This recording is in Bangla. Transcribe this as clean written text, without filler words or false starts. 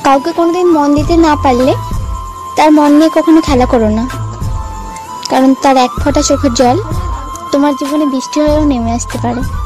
কাউকে কোনোদিন মন দিতে না পারলে তার মন নিয়ে কখনো খেলা করো না, কারণ তার এক ফোঁটা চোখের জল তোমার জীবনে বৃষ্টি হয়েও নেমে আসতে পারে।